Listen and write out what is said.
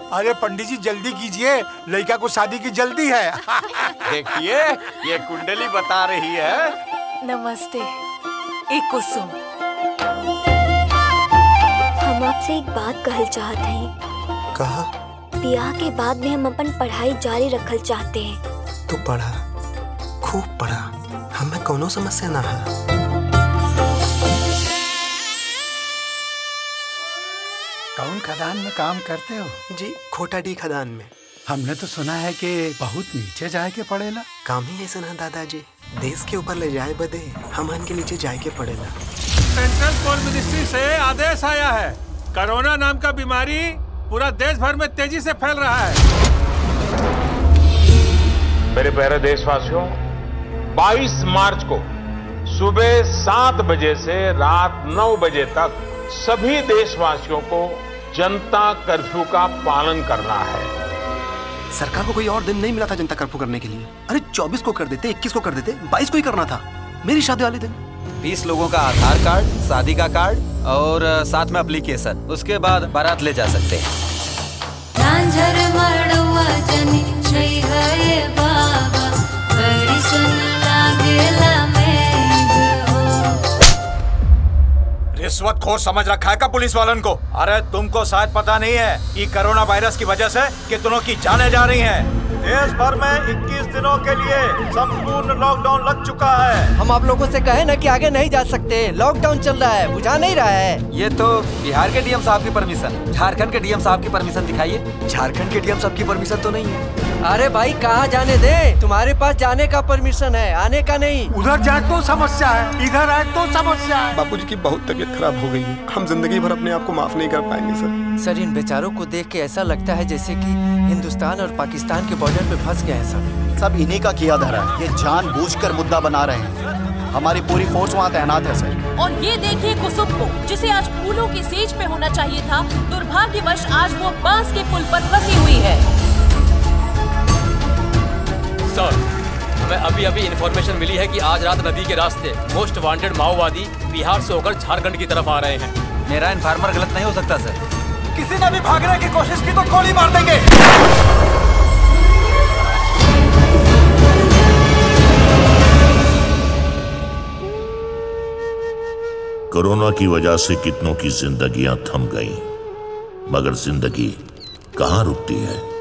अरे पंडित जी जल्दी कीजिए, लड़का को शादी की जल्दी है। देखिए ये कुंडली बता रही है। नमस्ते। एक कुसुम, हम आपसे एक बात कहल चाहते हैं। कहा? ब्याह के बाद भी हम अपन पढ़ाई जारी रखल चाहते हैं। तो पढ़ा, खूब पढ़ा, हमें कोनो समस्या ना है। कौन खदान में काम करते हो? जी खोटाडी खदान में। हमने तो सुना है कि बहुत नीचे जाए के पड़ेला। काम ही ऐसा ना दादाजी, देश के ऊपर ले जाए बदे हमन के नीचे जाए के पड़ेला। सेंट्रल कोल मिनिस्ट्री से आदेश आया है, कोरोना नाम का बीमारी पूरा देश भर में तेजी से फैल रहा है। मेरे प्यारे देशवासियों, 22 मार्च को सुबह 7 बजे से रात 9 बजे तक सभी देशवासियों को जनता कर्फ्यू का पालन करना है। सरकार को कोई और दिन नहीं मिला था जनता कर्फ्यू करने के लिए। अरे 24 को कर देते, 21 को कर देते, 22 को ही करना था, मेरी शादी वाले दिन। 20 लोगों का आधार कार्ड, शादी का कार्ड और साथ में एप्लीकेशन, उसके बाद बारात ले जा सकते हैं। रिश्वतखोर समझ रखा है का पुलिस वालन को? अरे तुमको शायद पता नहीं है कि कोरोना वायरस की वजह से कितनों की जानें जा रही हैं। देश भर में 21 दिनों के लिए संपूर्ण लॉकडाउन लग चुका है। हम आप लोगों से कहे ना कि आगे नहीं जा सकते, लॉकडाउन चल रहा है, बुझा नहीं रहा है। ये तो बिहार के डीएम साहब की परमिशन, झारखंड के डीएम साहब की परमिशन दिखाइए। झारखंड के डीएम साहब की परमिशन तो नहीं है। अरे भाई कहाँ जाने दे, तुम्हारे पास जाने का परमिशन है, आने का नहीं। उधर जाए तो समस्या है, इधर आए तो समस्या है। बापूजी की बहुत तबीयत खराब हो गई है, हम जिंदगी भर अपने आप को माफ नहीं कर पाएंगे सर। सर इन बेचारों को देख के ऐसा लगता है जैसे कि हिंदुस्तान और पाकिस्तान के बॉर्डर पे फंस गए हैं सर। सब इन्हीं का किया धरा है, ये जानबूझकर मुद्दा बना रहे हैं। हमारी पूरी फोर्स वहाँ तैनात है सर। और ये देखिए कुसुम को, जिसे आज फूलों की सेज पे होना चाहिए था, दुर्भाग्यवश आज वो बांस के पुल पर फंसी हुई है। सर, हमें अभी इन्फॉर्मेशन मिली है कि आज रात नदी के रास्ते मोस्ट वांटेड माओवादी बिहार से होकर झारखंड की तरफ आ रहे हैं। मेरा इन्फॉर्मर गलत नहीं हो सकता सर। किसी ने भी भागने की कोशिश की तो गोली मार देंगे। कोरोना की वजह से कितनों की जिंदगियां थम गईं, मगर जिंदगी कहां रुकती है।